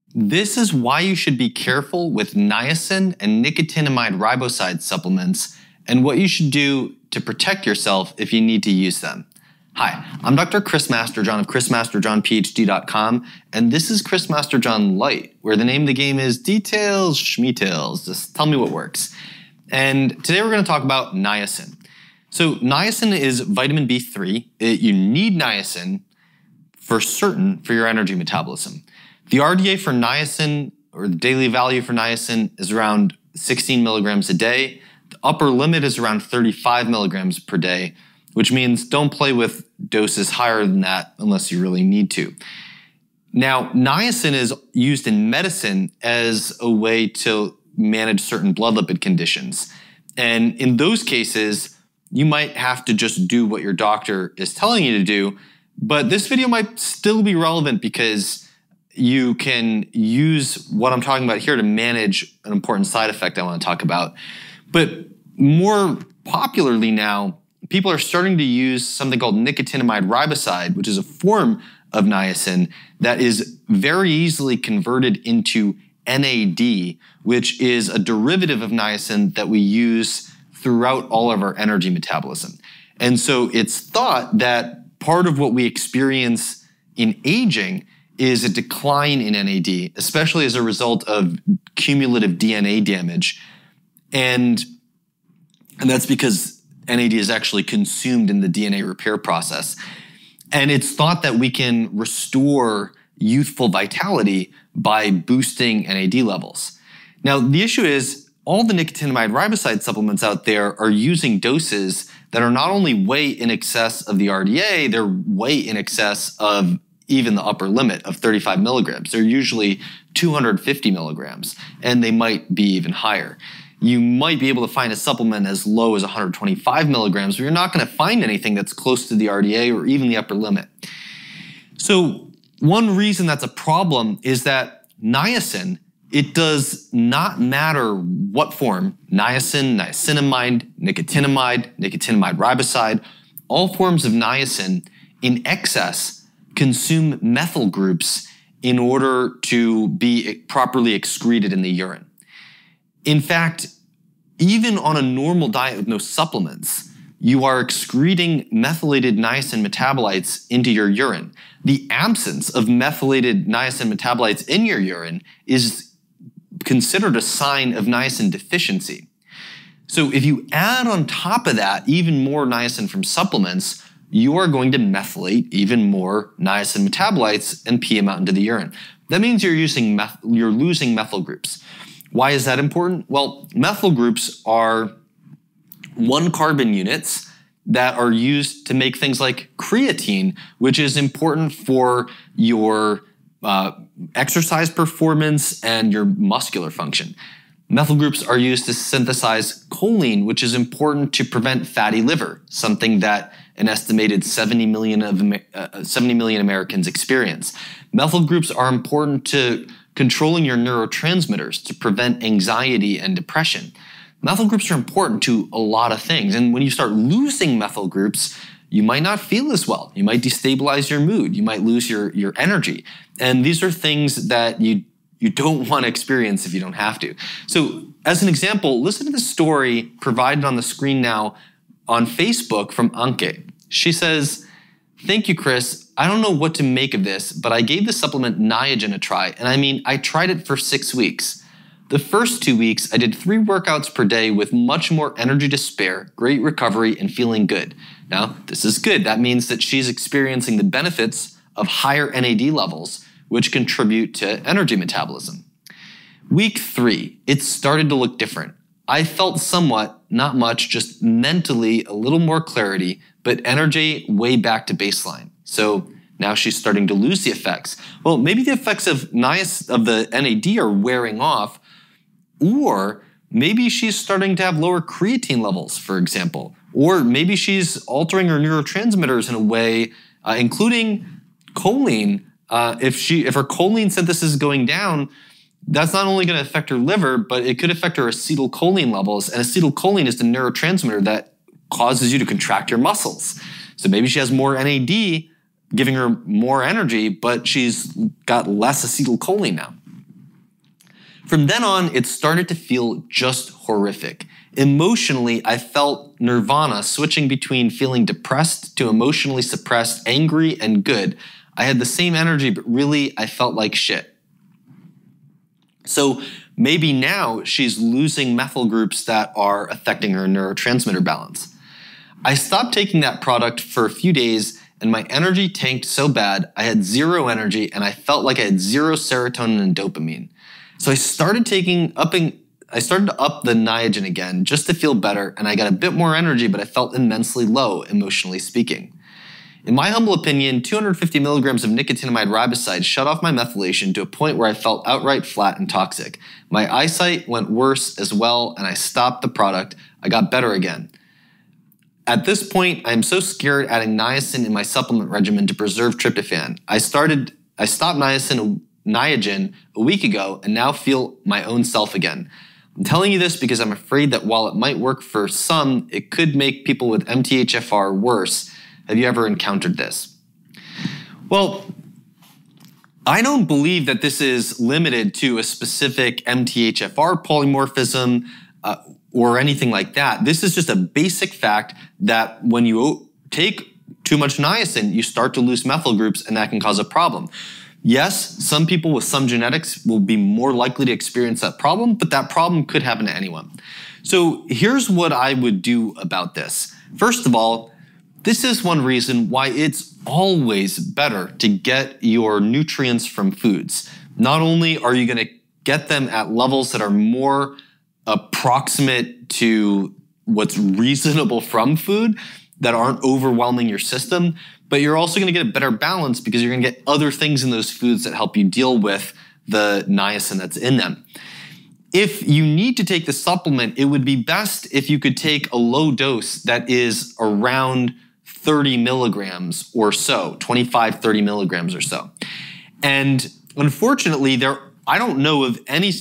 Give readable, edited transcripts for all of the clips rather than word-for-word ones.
This is why you should be careful with niacin and nicotinamide riboside supplements and what you should do to protect yourself if you need to use them. Hi, I'm Dr. Chris Masterjohn of chrismasterjohnphd.com, and this is Chris Masterjohn Lite, where the name of the game is details, schmeetails, just tell me what works. And today we're going to talk about niacin. So niacin is vitamin B3. You need niacin for certain for your energy metabolism. The RDA for niacin, or the daily value for niacin, is around 16 milligrams a day. The upper limit is around 35 milligrams per day, which means don't play with doses higher than that unless you really need to. Now, niacin is used in medicine as a way to manage certain blood lipid conditions. And in those cases, you might have to just do what your doctor is telling you to do, but this video might still be relevant because you can use what I'm talking about here to manage an important side effect I want to talk about. But more popularly now, people are starting to use something called nicotinamide riboside, which is a form of niacin that is very easily converted into NAD, which is a derivative of niacin that we use throughout all of our energy metabolism. And so it's thought that part of what we experience in aging is a decline in NAD, especially as a result of cumulative DNA damage. And that's because NAD is actually consumed in the DNA repair process. And it's thought that we can restore youthful vitality by boosting NAD levels. Now, the issue is all the nicotinamide riboside supplements out there are using doses that are not only way in excess of the RDA, they're way in excess of even the upper limit of 35 milligrams. They're usually 250 milligrams, and they might be even higher. You might be able to find a supplement as low as 125 milligrams, but you're not going to find anything that's close to the RDA or even the upper limit. So one reason that's a problem is that niacin, it does not matter what form, niacin, niacinamide, nicotinamide riboside, all forms of niacin in excess consume methyl groups in order to be properly excreted in the urine. In fact, even on a normal diet with no supplements, you are excreting methylated niacin metabolites into your urine. The absence of methylated niacin metabolites in your urine is considered a sign of niacin deficiency. So if you add on top of that even more niacin from supplements, you are going to methylate even more niacin metabolites and pee them out into the urine. That means you're losing methyl groups. Why is that important? Well, methyl groups are 1 carbon units that are used to make things like creatine, which is important for your exercise performance and your muscular function. Methyl groups are used to synthesize choline, which is important to prevent fatty liver, something that an estimated 70 million Americans experience. Methyl groups are important to controlling your neurotransmitters to prevent anxiety and depression. Methyl groups are important to a lot of things, and when you start losing methyl groups, you might not feel as well. You might destabilize your mood. You might lose your energy. And these are things that you don't want to experience if you don't have to. So as an example, listen to the story provided on the screen now on Facebook from Anke. She says, "Thank you, Chris. I don't know what to make of this, but I gave the supplement Niacin a try. And I mean, I tried it for 6 weeks. The first 2 weeks, I did 3 workouts per day with much more energy to spare, great recovery, and feeling good." Now, this is good. That means that she's experiencing the benefits of higher NAD levels, which contribute to energy metabolism. Week 3, it started to look different. I felt somewhat, not much, just mentally a little more clarity, but energy way back to baseline. So now she's starting to lose the effects. Well, maybe the effects of the NAD are wearing off, or maybe she's starting to have lower creatine levels, for example, or maybe she's altering her neurotransmitters in a way, including choline. If her choline synthesis is going down, that's not only going to affect her liver, but it could affect her acetylcholine levels. And acetylcholine is the neurotransmitter that causes you to contract your muscles. So maybe she has more NAD giving her more energy, but she's got less acetylcholine now. From then on, it started to feel just horrific. Emotionally, I felt nirvana, switching between feeling depressed to emotionally suppressed, angry, and good. I had the same energy, but really, I felt like shit. So maybe now she's losing methyl groups that are affecting her neurotransmitter balance. I stopped taking that product for a few days and my energy tanked so bad, I had zero energy and I felt like I had zero serotonin and dopamine. So I started to up the Niacin again just to feel better, and I got a bit more energy, but I felt immensely low, emotionally speaking. In my humble opinion, 250 milligrams of nicotinamide riboside shut off my methylation to a point where I felt outright flat and toxic. My eyesight went worse as well, and I stopped the product. I got better again. At this point, I am so scared adding niacin in my supplement regimen to preserve tryptophan. I stopped Niacin a week ago and now feel my own self again. I'm telling you this because I'm afraid that while it might work for some, it could make people with MTHFR worse. Have you ever encountered this? Well, I don't believe that this is limited to a specific MTHFR polymorphism or anything like that. This is just a basic fact that when you take too much niacin, you start to lose methyl groups and that can cause a problem. Yes, some people with some genetics will be more likely to experience that problem, but that problem could happen to anyone. So here's what I would do about this. First of all, this is one reason why it's always better to get your nutrients from foods. Not only are you going to get them at levels that are more approximate to what's reasonable from food, that aren't overwhelming your system, but you're also going to get a better balance because you're going to get other things in those foods that help you deal with the niacin that's in them. If you need to take the supplement, it would be best if you could take a low dose that is around 30 milligrams or so, 25, 30 milligrams or so. And unfortunately, I don't know of any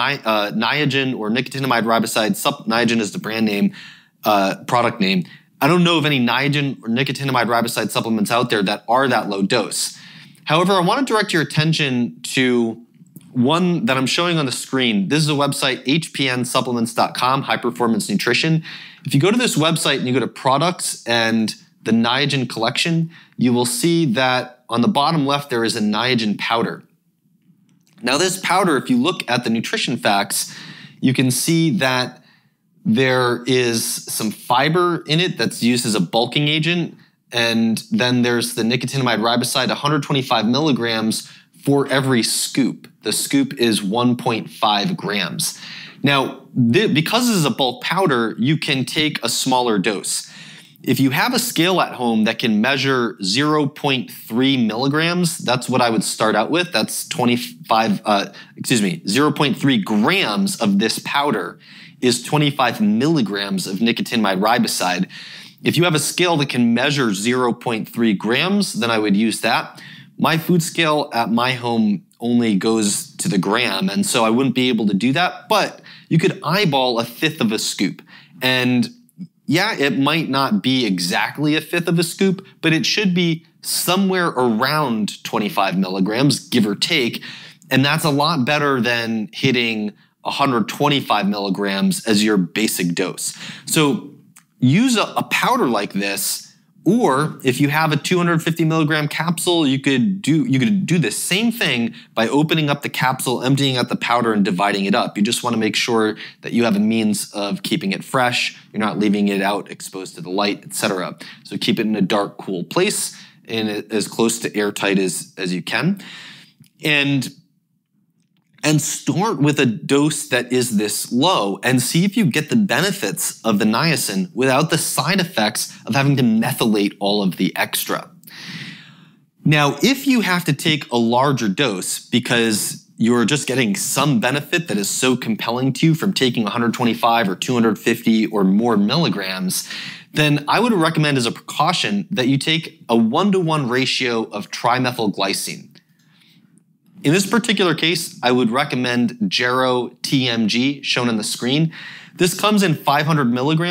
Niacin or nicotinamide riboside, Niacin is the brand name, product name. I don't know of any Niacin or nicotinamide riboside supplements out there that are that low dose. However, I want to direct your attention to one that I'm showing on the screen. This is a website, hpnsupplements.com, High Performance Nutrition. If you go to this website and you go to products and the Niacin collection, you will see that on the bottom left there is a Niacin powder. Now this powder, if you look at the nutrition facts, you can see that there is some fiber in it that's used as a bulking agent, and then there's the nicotinamide riboside, 125 milligrams for every scoop. The scoop is 1.5 grams. Now, because this is a bulk powder, you can take a smaller dose. If you have a scale at home that can measure 0.3 milligrams, that's what I would start out with. That's 0.3 grams of this powder is 25 milligrams of nicotinamide riboside. If you have a scale that can measure 0.3 grams, then I would use that. My food scale at my home only goes to the gram, and so I wouldn't be able to do that, but you could eyeball a fifth of a scoop. And yeah, it might not be exactly a fifth of a scoop, but it should be somewhere around 25 milligrams, give or take, and that's a lot better than hitting 125 milligrams as your basic dose. So use a powder like this, or if you have a 250 milligram capsule, you could do the same thing by opening up the capsule, emptying out the powder, and dividing it up. You just want to make sure that you have a means of keeping it fresh. You're not leaving it out exposed to the light, etc. So keep it in a dark, cool place and as close to airtight as you can. And start with a dose that is this low and see if you get the benefits of the niacin without the side effects of having to methylate all of the extra. Now, if you have to take a larger dose because you're just getting some benefit that is so compelling to you from taking 125 or 250 or more milligrams, then I would recommend as a precaution that you take a 1-to-1 ratio of trimethylglycine. In this particular case, I would recommend Gero TMG, shown on the screen. This comes in 500 milligrams.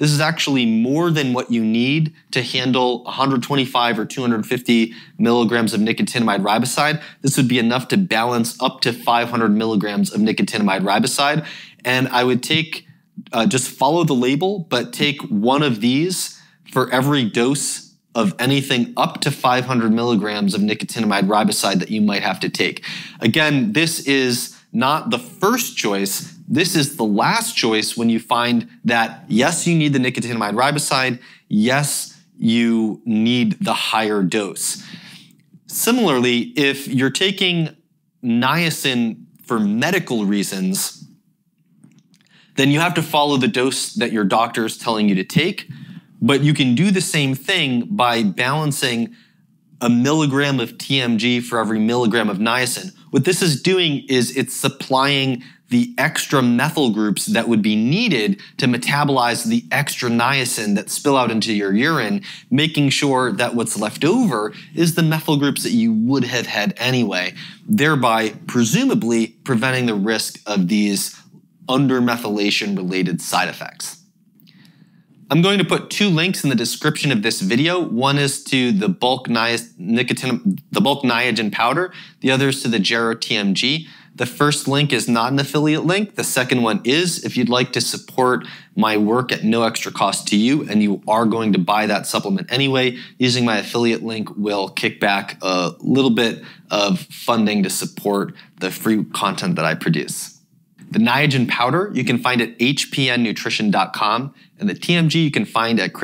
This is actually more than what you need to handle 125 or 250 milligrams of nicotinamide riboside. This would be enough to balance up to 500 milligrams of nicotinamide riboside. And I would take, just follow the label, but take one of these for every dose of anything up to 500 milligrams of nicotinamide riboside that you might have to take. Again, this is not the first choice. This is the last choice when you find that, yes, you need the nicotinamide riboside. Yes, you need the higher dose. Similarly, if you're taking niacin for medical reasons, then you have to follow the dose that your doctor is telling you to take. But you can do the same thing by balancing a milligram of TMG for every milligram of niacin. What this is doing is it's supplying the extra methyl groups that would be needed to metabolize the extra niacin that spill out into your urine, making sure that what's left over is the methyl groups that you would have had anyway, thereby presumably preventing the risk of these undermethylation related side effects. I'm going to put two links in the description of this video. One is to the bulk Niagen powder. The other is to the Gero TMG. The first link is not an affiliate link. The second one is. If you'd like to support my work at no extra cost to you and you are going to buy that supplement anyway, using my affiliate link will kick back a little bit of funding to support the free content that I produce. The Niagen powder you can find at hpnnutrition.com, and the TMG you can find at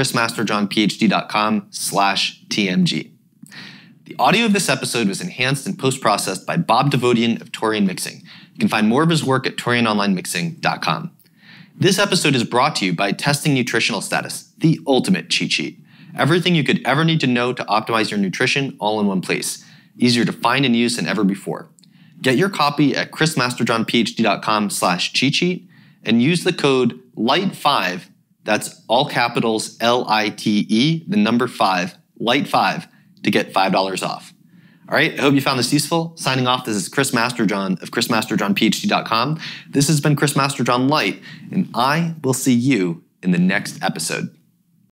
chrismasterjohnphd.com/TMG. The audio of this episode was enhanced and post-processed by Bob Devodian of Torian Mixing. You can find more of his work at torianonlinemixing.com. This episode is brought to you by Testing Nutritional Status, the ultimate cheat sheet. Everything you could ever need to know to optimize your nutrition all in one place. Easier to find and use than ever before. Get your copy at chrismasterjohnphd.com/cheat sheet and use the code LITE5, that's all capitals LITE, the number 5, LITE5, to get $5 off. All right, I hope you found this useful. Signing off, this is Chris Masterjohn of chrismasterjohnphd.com. This has been Chris Masterjohn Lite, and I will see you in the next episode.